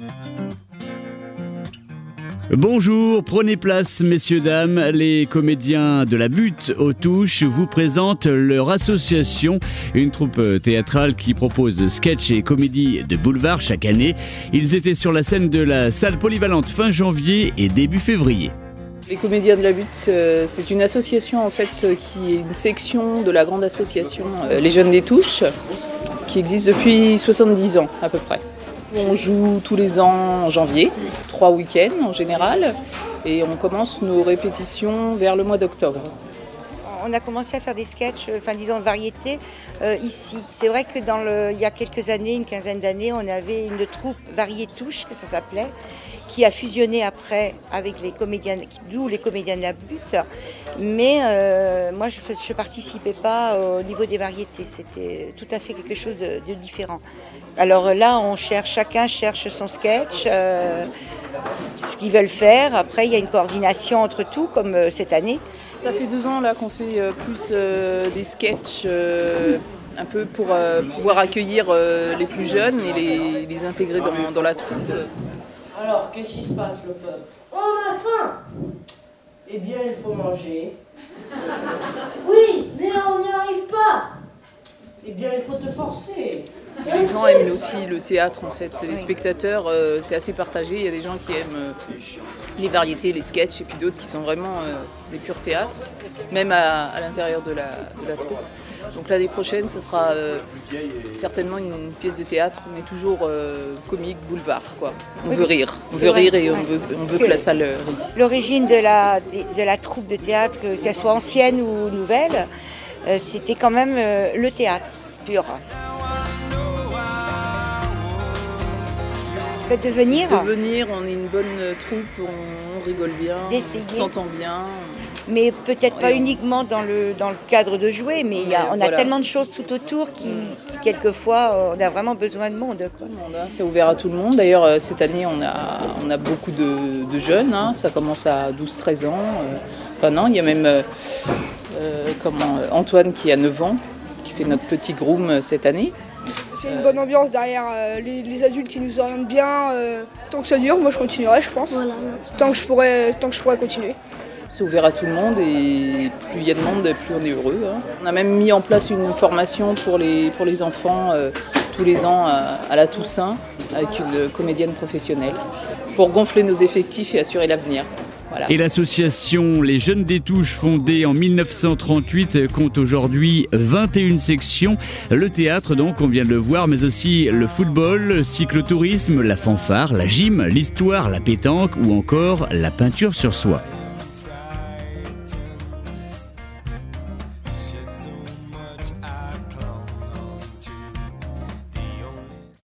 Bonjour, prenez place messieurs, dames. Les comédiens de la Butte aux Touches vous présentent leur association, une troupe théâtrale qui propose sketchs et comédies de boulevard chaque année. Ils étaient sur la scène de la salle polyvalente fin janvier et début février. Les comédiens de la Butte, c'est une association en fait qui est une section de la grande association Les Jeunes des Touches, qui existe depuis 70 ans à peu près. On joue tous les ans en janvier, 3 week-ends en général, et on commence nos répétitions vers le mois d'octobre. On a commencé à faire des sketchs, disons de variété ici. C'est vrai que il y a quelques années, une quinzaine d'années, on avait une troupe Varié Touche, que ça s'appelait, qui a fusionné après avec les comédiens, d'où les comédiens de la Butte. Mais moi, je ne participais pas au niveau des variétés. C'était tout à fait quelque chose de différent. Alors là, chacun cherche son sketch, ce qu'ils veulent faire. Après, il y a une coordination entre tout, comme cette année. Ça fait 2 ans là qu'on fait plus des sketchs un peu pour pouvoir accueillir les plus jeunes et les intégrer dans la troupe. Alors, qu'est-ce qui se passe, le peuple? On a faim! Eh bien, il faut manger. Oui, mais on n'y arrive pas! Eh bien, il faut te forcer. Les gens aiment aussi le théâtre en fait. Les spectateurs, c'est assez partagé. Il y a des gens qui aiment les variétés, les sketchs, et puis d'autres qui sont vraiment des purs théâtres, même à l'intérieur de la troupe. Donc l'année prochaine, ce sera certainement une pièce de théâtre, mais toujours comique, boulevard, quoi. On veut rire, et on veut que la salle rit. L'origine de la troupe de théâtre, qu'elle soit ancienne ou nouvelle, c'était quand même le théâtre pur. De venir, on est une bonne troupe, on rigole bien, on s'entend bien. Mais peut-être pas uniquement dans le cadre de jouer, mais on a tellement de choses tout autour qui quelquefois, on a vraiment besoin de monde. C'est ouvert à tout le monde. D'ailleurs, cette année, on a beaucoup de jeunes. Hein. Ça commence à 12-13 ans. Non, il y a même Antoine qui a 9 ans, qui fait notre petit groom cette année. C'est une bonne ambiance derrière, les adultes qui nous orientent bien. Tant que ça dure, moi je continuerai, je pense. Voilà. Tant que je pourrais continuer. C'est ouvert à tout le monde et plus il y a de monde, plus on est heureux. Hein. On a même mis en place une formation pour les enfants tous les ans à la Toussaint avec une comédienne professionnelle pour gonfler nos effectifs et assurer l'avenir. Voilà. Et l'association Les Jeunes des Touches, fondée en 1938, compte aujourd'hui 21 sections. Le théâtre, donc, on vient de le voir, mais aussi le football, le cyclotourisme, la fanfare, la gym, l'histoire, la pétanque ou encore la peinture sur soie.